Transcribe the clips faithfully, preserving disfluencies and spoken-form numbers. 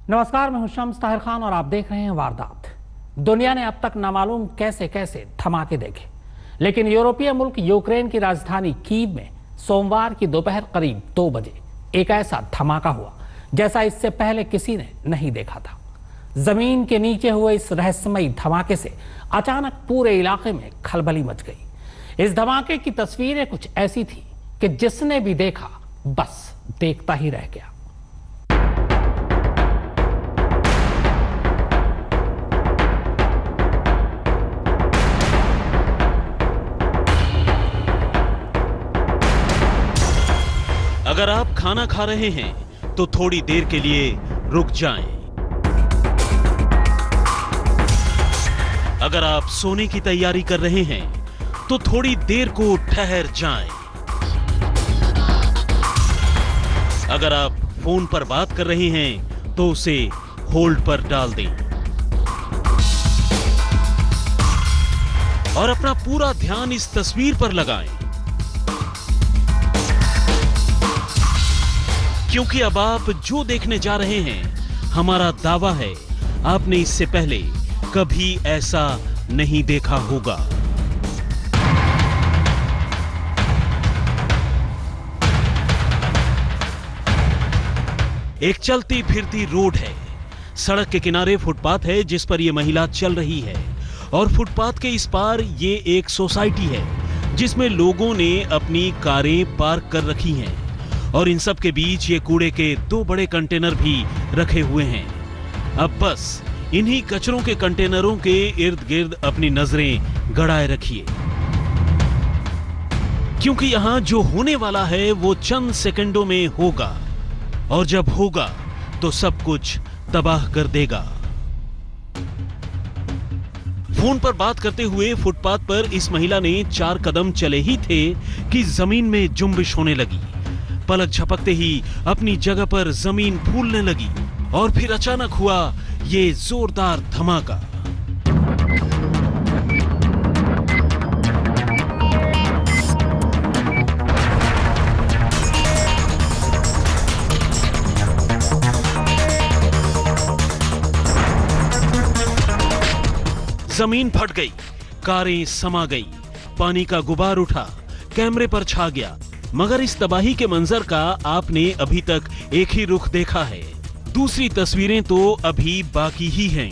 नमस्कार, मैं हूं शम्स ताहिर खान और आप देख रहे हैं वारदात। दुनिया ने अब तक नामालूम कैसे कैसे धमाके देखे, लेकिन यूरोपीय मुल्क यूक्रेन की राजधानी कीव में सोमवार की दोपहर करीब दो बजे एक ऐसा धमाका हुआ जैसा इससे पहले किसी ने नहीं देखा था। जमीन के नीचे हुए इस रहस्यमयी धमाके से अचानक पूरे इलाके में खलबली मच गई। इस धमाके की तस्वीरें कुछ ऐसी थी कि जिसने भी देखा बस देखता ही रह गया। अगर आप खाना खा रहे हैं तो थोड़ी देर के लिए रुक जाएं। अगर आप सोने की तैयारी कर रहे हैं तो थोड़ी देर को ठहर जाएं। अगर आप फोन पर बात कर रहे हैं तो उसे होल्ड पर डाल दें और अपना पूरा ध्यान इस तस्वीर पर लगाएं, क्योंकि अब आप जो देखने जा रहे हैं, हमारा दावा है आपने इससे पहले कभी ऐसा नहीं देखा होगा। एक चलती फिरती रोड है। सड़क के किनारे फुटपाथ है जिस पर यह महिला चल रही है और फुटपाथ के इस पार ये एक सोसाइटी है जिसमें लोगों ने अपनी कारें पार्क कर रखी हैं और इन सब के बीच ये कूड़े के दो बड़े कंटेनर भी रखे हुए हैं। अब बस इन्हीं कचरों के कंटेनरों के इर्द गिर्द अपनी नजरें गड़ाए रखिए, क्योंकि यहां जो होने वाला है वो चंद सेकंडों में होगा और जब होगा तो सब कुछ तबाह कर देगा। फोन पर बात करते हुए फुटपाथ पर इस महिला ने चार कदम चले ही थे कि जमीन में जुम्बिश होने लगी। पलक झपकते ही अपनी जगह पर जमीन फूलने लगी और फिर अचानक हुआ ये जोरदार धमाका। जमीन फट गई, कारें समा गई, पानी का गुबार उठा, कैमरे पर छा गया। मगर इस तबाही के मंजर का आपने अभी तक एक ही रुख देखा है, दूसरी तस्वीरें तो अभी बाकी ही हैं।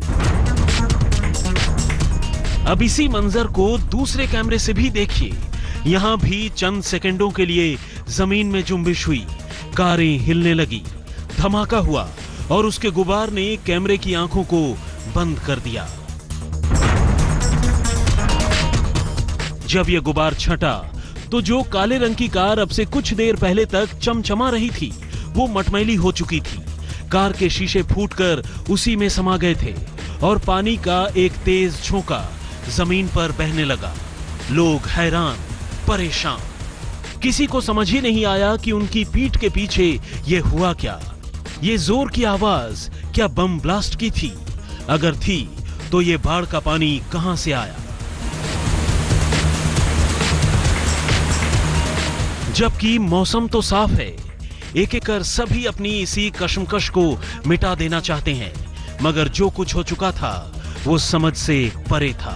अब इसी मंजर को दूसरे कैमरे से भी देखिए। यहां भी चंद सेकंडों के लिए जमीन में जुम्बिश हुई, कारें हिलने लगी, धमाका हुआ और उसके गुबार ने कैमरे की आंखों को बंद कर दिया। जब यह गुबार छटा तो जो काले रंग की कार अब से कुछ देर पहले तक चमचमा रही थी वो मटमैली हो चुकी थी। कार के शीशे फूटकर उसी में समा गए थे और पानी का एक तेज झोंका जमीन पर बहने लगा। लोग हैरान, परेशान, किसी को समझ ही नहीं आया कि उनकी पीठ के पीछे ये हुआ क्या। ये जोर की आवाज क्या बम ब्लास्ट की थी? अगर थी तो ये बाढ़ का पानी कहां से आया? जबकि मौसम तो साफ है, एक एक कर सभी अपनी इसी कशमकश को मिटा देना चाहते हैं, मगर जो कुछ हो चुका था वो समझ से परे था।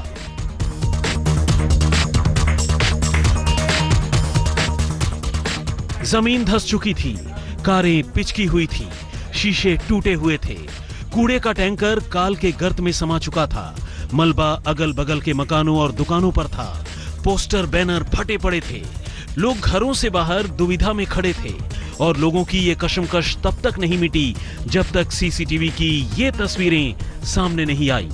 जमीन धंस चुकी थी, कारें पिचकी हुई थी, शीशे टूटे हुए थे, कूड़े का टैंकर काल के गर्त में समा चुका था, मलबा अगल बगल के मकानों और दुकानों पर था, पोस्टर बैनर फटे पड़े थे, लोग घरों से बाहर दुविधा में खड़े थे और लोगों की ये कशमकश तब तक नहीं मिटी जब तक सीसीटीवी की ये तस्वीरें सामने नहीं आई।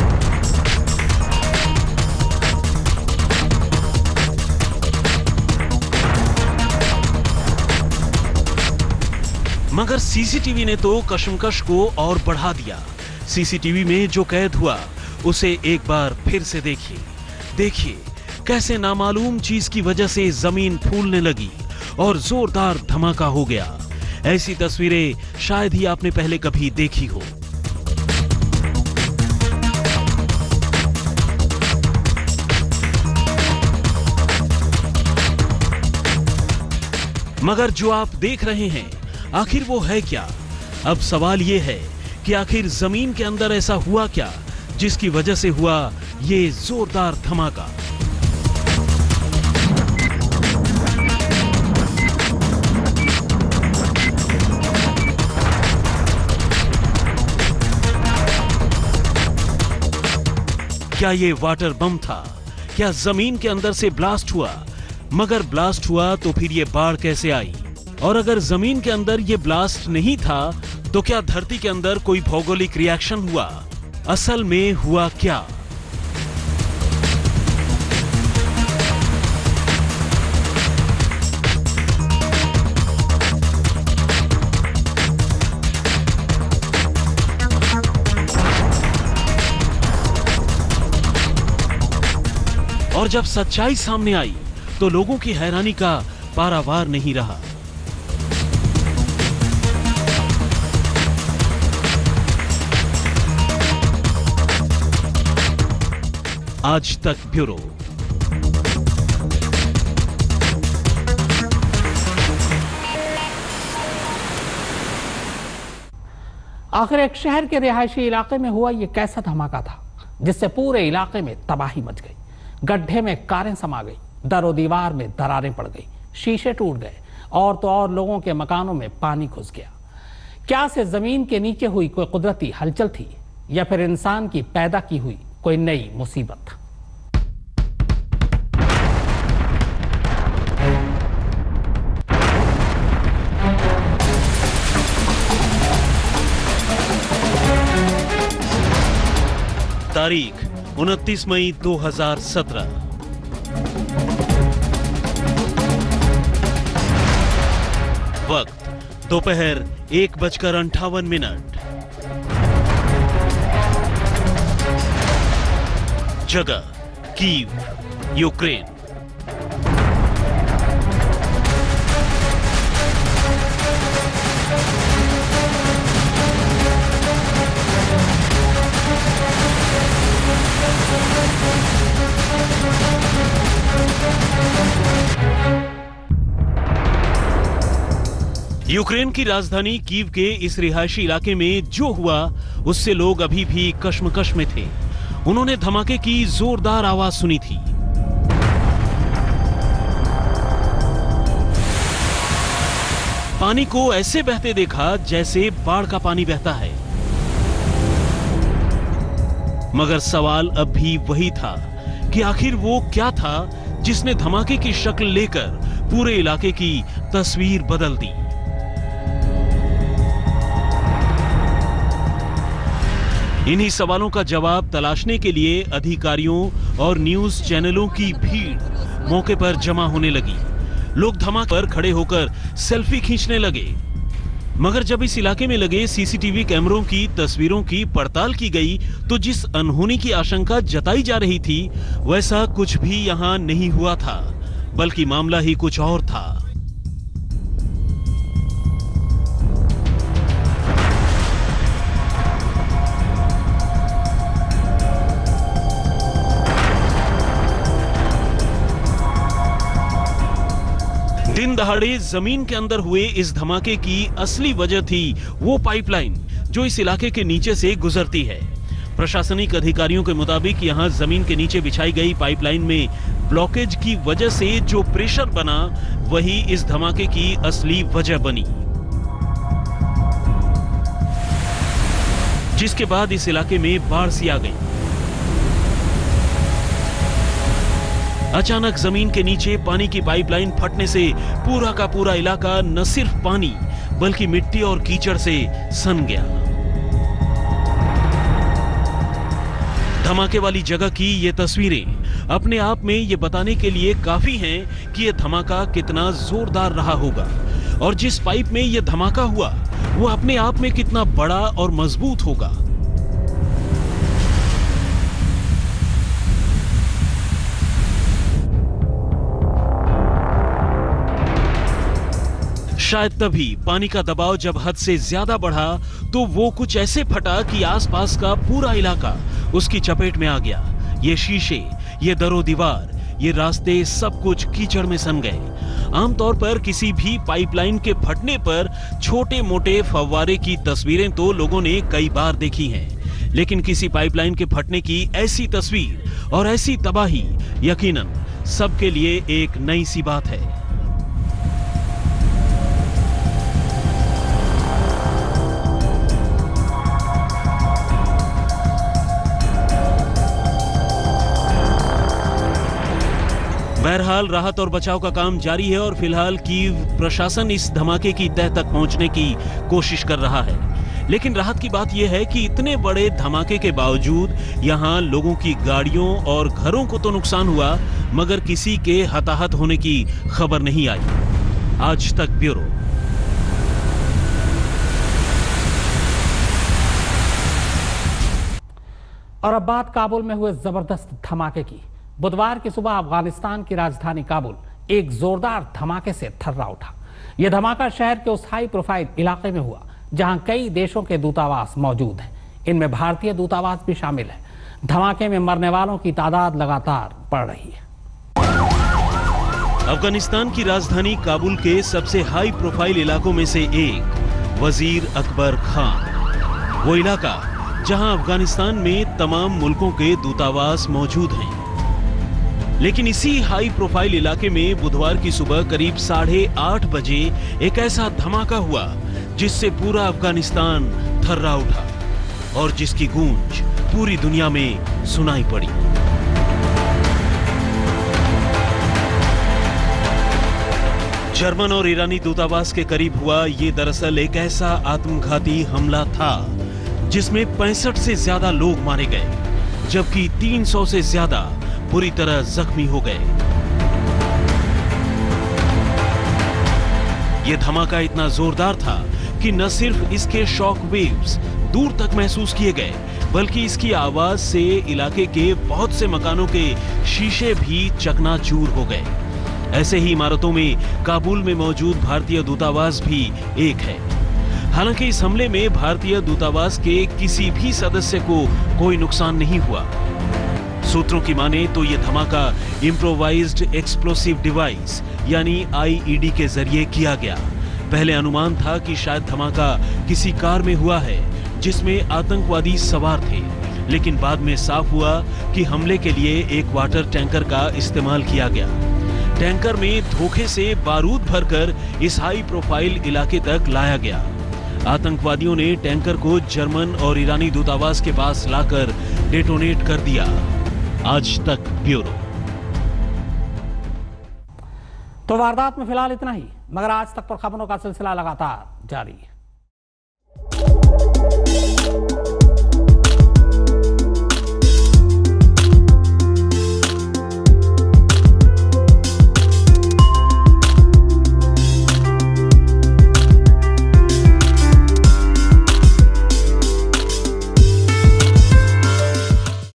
मगर सीसीटीवी ने तो कशमकश को और बढ़ा दिया। सीसीटीवी में जो कैद हुआ उसे एक बार फिर से देखिए। देखिए कैसे नामालूम चीज की वजह से जमीन फूलने लगी और जोरदार धमाका हो गया। ऐसी तस्वीरें शायद ही आपने पहले कभी देखी हो। मगर जो आप देख रहे हैं आखिर वो है क्या? अब सवाल यह है कि आखिर जमीन के अंदर ऐसा हुआ क्या जिसकी वजह से हुआ ये जोरदार धमाका। क्या ये वाटर बम था? क्या जमीन के अंदर से ब्लास्ट हुआ? मगर ब्लास्ट हुआ तो फिर ये बाढ़ कैसे आई? और अगर जमीन के अंदर ये ब्लास्ट नहीं था तो क्या धरती के अंदर कोई भौगोलिक रिएक्शन हुआ? असल में हुआ क्या? और जब सच्चाई सामने आई तो लोगों की हैरानी का पारावार नहीं रहा। आज तक ब्यूरो। आखिर एक शहर के रिहायशी इलाके में हुआ यह कैसा धमाका था जिससे पूरे इलाके में तबाही मच गई। गड्ढे में कारें समा गई, दरो दीवार में दरारें पड़ गई, शीशे टूट गए और तो और लोगों के मकानों में पानी घुस गया। क्या से जमीन के नीचे हुई कोई कुदरती हलचल थी या फिर इंसान की पैदा की हुई कोई नई मुसीबत? तारीख उनतीस मई दो हजार सत्रह। वक्त दोपहर एक बजकर अंठावन मिनट। जगह कीव, यूक्रेन। यूक्रेन की राजधानी कीव के इस रिहायशी इलाके में जो हुआ उससे लोग अभी भी कश्मकश में थे। उन्होंने धमाके की जोरदार आवाज सुनी थी। पानी को ऐसे बहते देखा जैसे बाढ़ का पानी बहता है। मगर सवाल अब भी वही था कि आखिर वो क्या था जिसने धमाके की शक्ल लेकर पूरे इलाके की तस्वीर बदल दी। इन्हीं सवालों का जवाब तलाशने के लिए अधिकारियों और न्यूज चैनलों की भीड़ मौके पर जमा होने लगी। लोग धमाके पर खड़े होकर सेल्फी खींचने लगे। मगर जब इस इलाके में लगे सीसीटीवी कैमरों की तस्वीरों की पड़ताल की गई तो जिस अनहोनी की आशंका जताई जा रही थी वैसा कुछ भी यहां नहीं हुआ था, बल्कि मामला ही कुछ और था। दिन दहाड़े जमीन के अंदर हुए इस धमाके की असली वजह थी वो पाइपलाइन जो इस इलाके के नीचे से गुजरती है। प्रशासनिक अधिकारियों के मुताबिक यहां जमीन के नीचे बिछाई गई पाइपलाइन में ब्लॉकेज की वजह से जो प्रेशर बना वही इस धमाके की असली वजह बनी, जिसके बाद इस इलाके में बाढ़ सी आ गई। अचानक जमीन के नीचे पानी की पाइपलाइन फटने से पूरा का पूरा इलाका न सिर्फ पानी बल्कि मिट्टी और कीचड़ से सन गया। धमाके वाली जगह की ये तस्वीरें अपने आप में ये बताने के लिए काफी हैं कि यह धमाका कितना जोरदार रहा होगा और जिस पाइप में यह धमाका हुआ वो अपने आप में कितना बड़ा और मजबूत होगा। शायद तभी पानी का दबाव जब हद से ज्यादा बढ़ा तो वो कुछ ऐसे फटा कि आसपास का पूरा इलाका उसकी चपेट में आ गया। ये शीशे, ये दरो दीवार, ये रास्ते सब कुछ कीचड़ में सन गए। आमतौर पर किसी भी पाइपलाइन के फटने पर छोटे मोटे फव्वारे की तस्वीरें तो लोगों ने कई बार देखी हैं, लेकिन किसी पाइपलाइन के फटने की ऐसी तस्वीर और ऐसी तबाही यकीनन सबके लिए एक नई सी बात है। बहरहाल राहत और बचाव का काम जारी है और फिलहाल कीव प्रशासन इस धमाके की तह तक पहुंचने की कोशिश कर रहा है। लेकिन राहत की बात यह है कि इतने बड़े धमाके के बावजूद यहां लोगों की गाड़ियों और घरों को तो नुकसान हुआ, मगर किसी के हताहत होने की खबर नहीं आई। आज तक ब्यूरो। और अब बात काबुल में हुए जबरदस्त धमाके की। बुधवार की सुबह अफगानिस्तान की राजधानी काबुल एक जोरदार धमाके से थर्रा उठा। यह धमाका शहर के उस हाई प्रोफाइल इलाके में हुआ जहां कई देशों के दूतावास मौजूद हैं। इनमें भारतीय दूतावास भी शामिल है। धमाके में मरने वालों की तादाद लगातार बढ़ रही है। अफगानिस्तान की राजधानी काबुल के सबसे हाई प्रोफाइल इलाकों में से एक वजीर अकबर खान, वो इलाका जहां अफगानिस्तान में तमाम मुल्कों के दूतावास मौजूद हैं। लेकिन इसी हाई प्रोफाइल इलाके में बुधवार की सुबह करीब साढ़े आठ बजे एक ऐसा धमाका हुआ जिससे पूरा अफगानिस्तान थर्रा उठा और जिसकी गूंज पूरी दुनिया में सुनाई पड़ी। जर्मन और ईरानी दूतावास के करीब हुआ ये दरअसल एक ऐसा आत्मघाती हमला था जिसमें पैंसठ से ज्यादा लोग मारे गए, जबकि तीन सौ से ज्यादा बुरी तरह जख्मी हो गए। यह धमाका इतना जोरदार था कि न सिर्फ इसके शॉक वेव्स दूर तक महसूस किए गए, बल्कि इसकी आवाज से इलाके के बहुत से मकानों के शीशे भी चकनाचूर हो गए। ऐसे ही इमारतों में काबुल में मौजूद भारतीय दूतावास भी एक है। हालांकि इस हमले में भारतीय दूतावास के किसी भी सदस्य को कोई नुकसान नहीं हुआ। सूत्रों की माने तो यह धमाका इम्प्रोवाइज्ड एक्सप्लोसिव डिवाइस यानी आई ई डी के जरिए किया गया। पहले अनुमान था कि शायद धमाका किसी कार में हुआ है जिसमें आतंकवादी सवार थे, लेकिन बाद में साफ हुआ कि हमले के लिए एक वाटर टैंकर का इस्तेमाल किया गया। टैंकर में धोखे से बारूद भरकर इस हाई प्रोफाइल इलाके तक लाया गया। आतंकवादियों ने टैंकर को जर्मन और ईरानी दूतावास के पास लाकर डेटोनेट कर दिया। आज तक ब्यूरो। तो वारदात में फिलहाल इतना ही, मगर आज तक पर खबरों का सिलसिला लगातार जारी है।